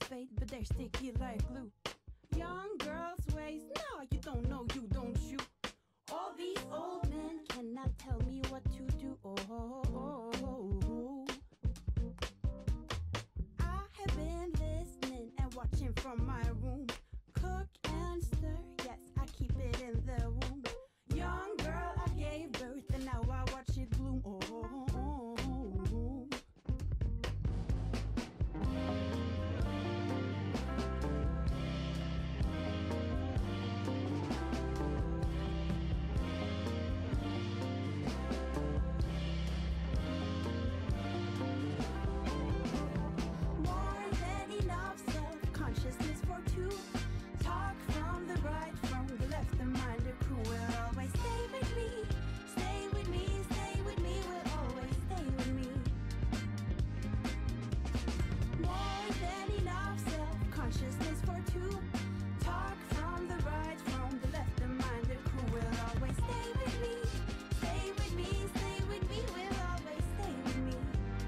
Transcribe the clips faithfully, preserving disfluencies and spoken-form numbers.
fade, but they're sticky like glue. Young girls' ways, nah, you don't know, you don't you. All these old men cannot tell me what to do. Oh, oh, oh, oh, oh. I have been listening and watching from my room. Cook and stir, yes, I keep it in the womb. Young girl, I gave birth and now I watch it bloom. Oh, oh, oh, oh, oh. More than enough self-consciousness for two. Talk from the right, from the left, the minded crew will always stay with me. Stay with me, stay with me, will always stay with me. More than enough self-consciousness for two. Talk from the right, from the left, the minded crew will always stay with me. Stay with me, stay with me, will always stay with me.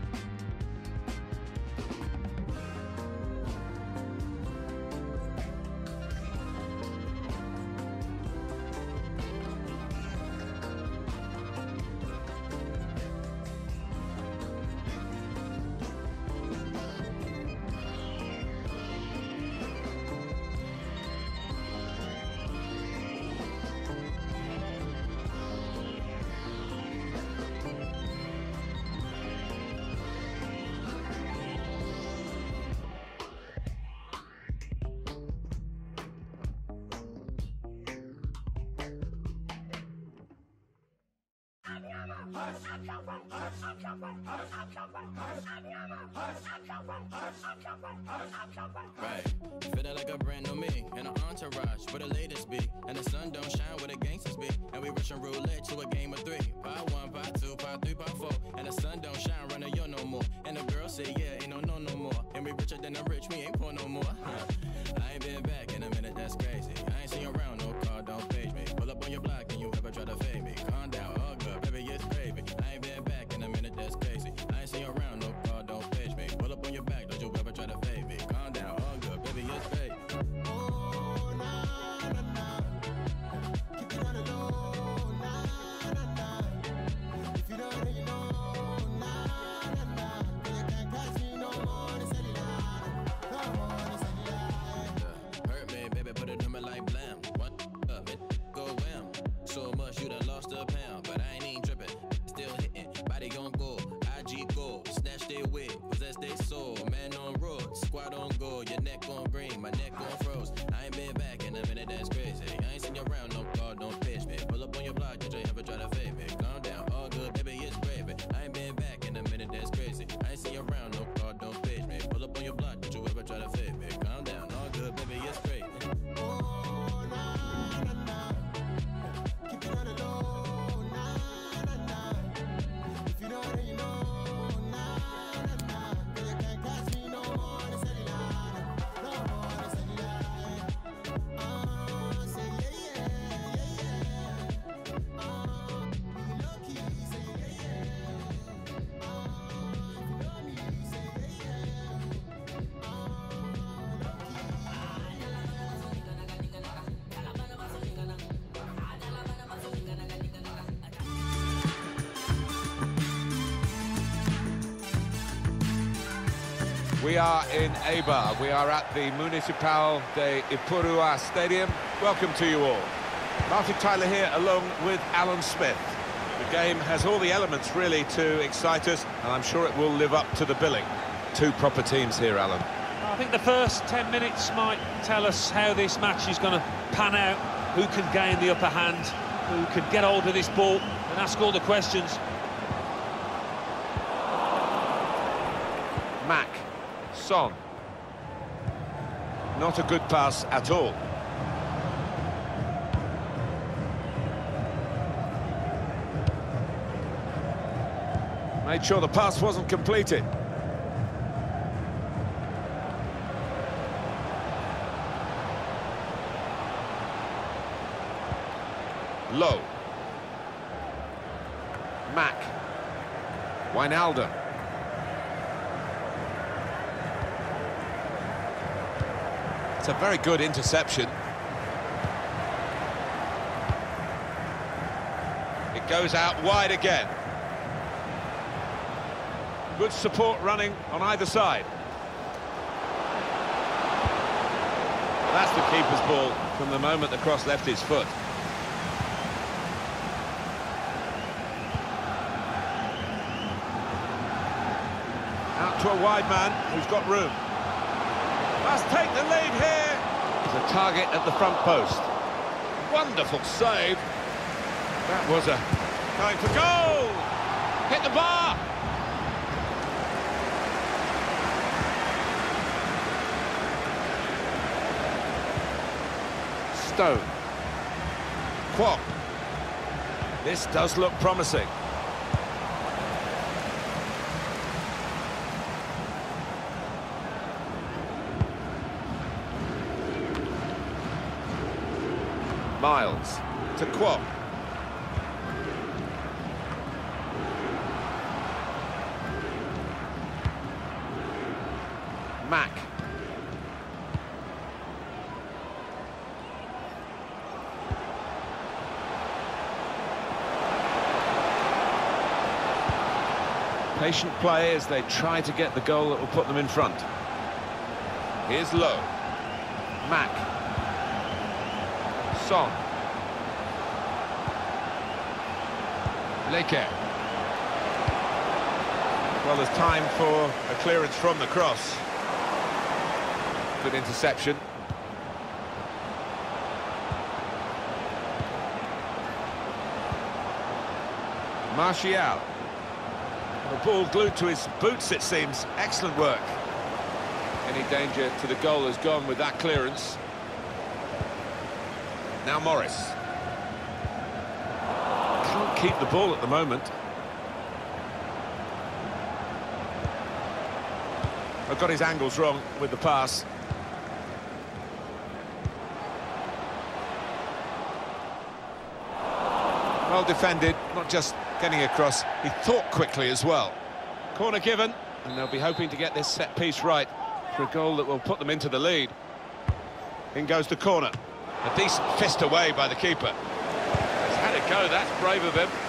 Right, feeling like a brand new me in an entourage with the latest beat, and the sun don't shine where the gangsters be, and we Russian roulette to a game of three. Part one, part two, part three, part four, and the sun don't shine running yo no more, and the girls say yeah, ain't no no no more, and we richer than the rich, we ain't poor no more. I ain't been back in a minute, that's crazy. I ain't seen you around, no car, don't page me. Pull up on your block and you ever try to fade me. Calm down, all good, baby, it's gravy. I ain't been back in a minute, that's crazy. I ain't seen you around, no car, don't page me. Pull up on your back, don't you ever try to fade me. Calm down, all good, baby, it's gravy. Oh, na, na, na. Keep it on the low, na, na, na. If you don't already know, na, na, na. You can't catch me no more, it's a lie. No more, it's a lie. Yeah, hurt me, baby, put it on me like blam. One up, it go wham. So much you done lost a pound, but I ain't even tripping. Still hitting, body gon' go. I G go, snatch they wig, possess they soul. Man on road, squad on go. Your neck on green, my neck on froze. I ain't been back in a minute, that's crazy. I ain't seen you around, no car, don't pitch me. Pull up on your block, did you ever try to fade me? Calm down, all good, baby, it's gravy. I ain't been back in a minute, that's crazy. I ain't seen you around, no car, don't pitch me. Pull up on your block, did you ever try to fade me? Calm down, all good, baby, it's crazy. Oh, na, na, na. Keep it on the low, na, na, na. If you don't already know, na, na, na. You can't catch me no more, it's a lie. No more, it's a lie. Ah, say yeah, yeah, yeah, yeah. Ah, be lucky, say yeah, yeah. Ah, if you know me, say yeah, yeah. Ah, We are in Eibar. We are at the Municipal de Ipurua Stadium. Welcome to you all. Martin Tyler here along with Alan Smith. The game has all the elements really to excite us, and I'm sure it will live up to the billing. Two proper teams here, Alan. I think the first ten minutes might tell us how this match is going to pan out, who can gain the upper hand, who can get hold of this ball and ask all the questions. Mack, Son. Not a good pass at all. Made sure the pass wasn't completed. Low. Mack. Wijnaldum. That's a very good interception. It goes out wide again. Good support running on either side. That's the keeper's ball from the moment the cross left his foot. Out to a wide man who's got room. Must take the lead here. There's a target at the front post. Wonderful save. That was a going for goal. Hit the bar. Stone. Kwok. This does look promising. Miles to Kwok. Mack. Patient play as they try to get the goal that will put them in front. Here's Lowe. Mack. Son. Leke. Well, there's time for a clearance from the cross. Good interception. Martial. The ball glued to his boots, it seems. Excellent work. Any danger to the goal has gone with that clearance. Now Morris. Can't keep the ball at the moment. I've got his angles wrong with the pass. Well defended, not just getting across, he thought quickly as well. Corner given, and they'll be hoping to get this set piece right for a goal that will put them into the lead. In goes the corner. A decent fist away by the keeper. He's had a go, that's brave of him.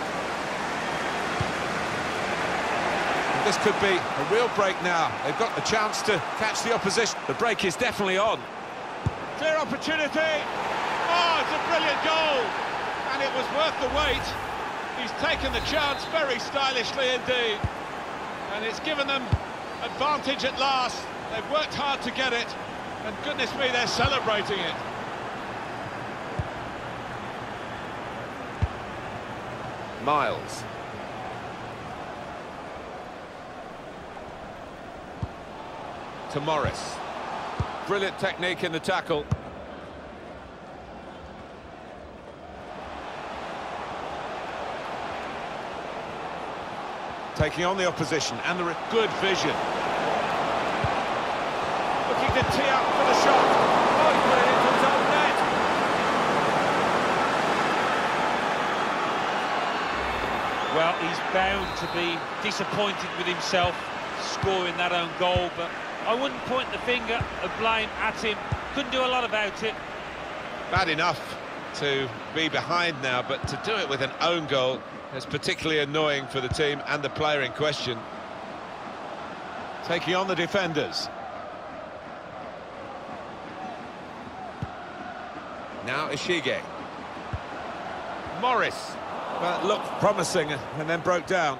And this could be a real break now. They've got the chance to catch the opposition. The break is definitely on. Clear opportunity. Oh, it's a brilliant goal. And it was worth the wait. He's taken the chance very stylishly indeed. And it's given them advantage at last. They've worked hard to get it. And goodness me, they're celebrating it. Miles. To Morris. Brilliant technique in the tackle. Taking on the opposition, and there is good vision. Looking to tee up for the shot. Oh, he put it into his own net. Well, he's bound to be disappointed with himself scoring that own goal, but I wouldn't point the finger of blame at him. Couldn't do a lot about it. Bad enough to be behind now, but to do it with an own goal is particularly annoying for the team and the player in question. Taking on the defenders. Now Ishige. Morris. Well, it looked promising and then broke down.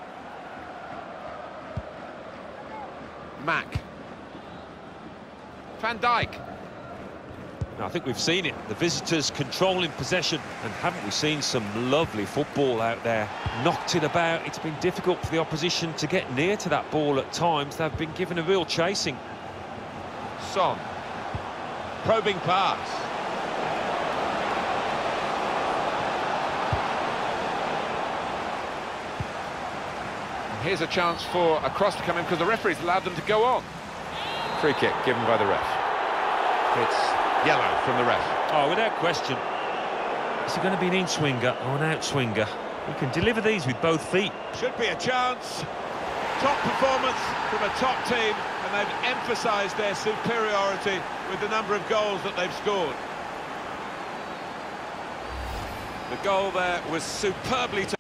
Mack. Van Dijk. I think we've seen it. The visitors controlling possession, and haven't we seen some lovely football out there? Knocked it about. It's been difficult for the opposition to get near to that ball at times. They've been given a real chasing. Son. Probing pass. And here's a chance for a cross to come in because the referee's allowed them to go on. Free kick given by the ref. It's yellow from the ref. Oh, without question. Is it going to be an in-swinger or an out-swinger? He can deliver these with both feet. Should be a chance. Top performance from a top team, and they've emphasised their superiority with the number of goals that they've scored. The goal there was superbly taken.